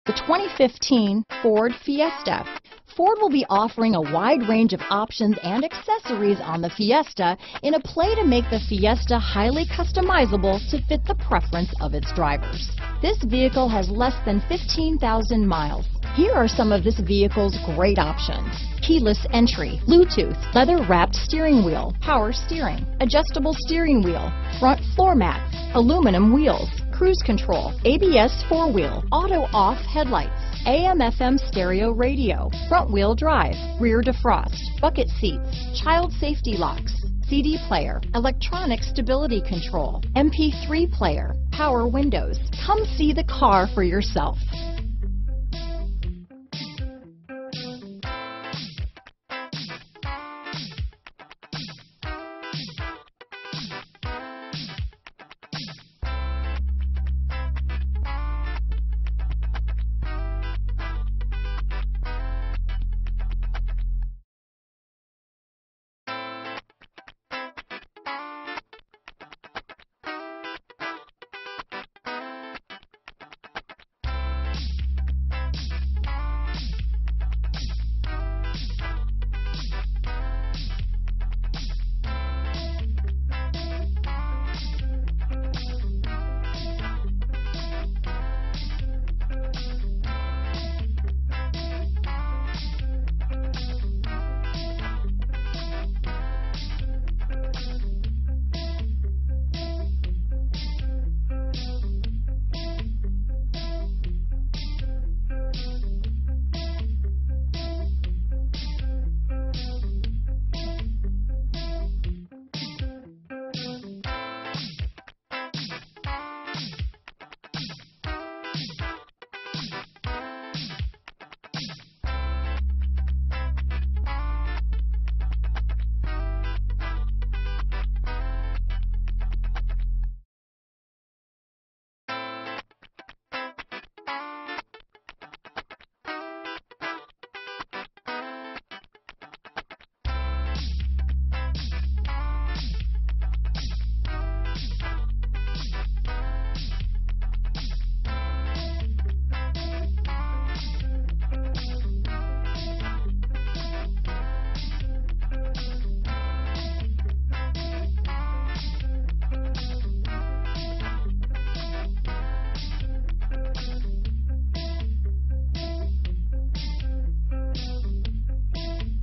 The 2015 Ford Fiesta. Ford will be offering a wide range of options and accessories on the Fiesta in a play to make the Fiesta highly customizable to fit the preference of its drivers. This vehicle has less than 15,000 miles. Here are some of this vehicle's great options: keyless entry, Bluetooth, leather-wrapped steering wheel, power steering, adjustable steering wheel, front floor mats, aluminum wheels, cruise control, ABS 4-wheel, auto-off headlights, AM/FM stereo radio, front-wheel drive, rear defrost, bucket seats, child safety locks, CD player, electronic stability control, MP3 player, power windows. Come see the car for yourself.